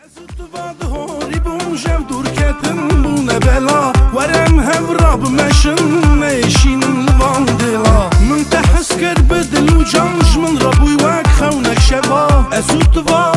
ورم هورا بمشن ماشين الفاندلا من تحس كربدل وجنج من ربوي واك خونك شبا اسوت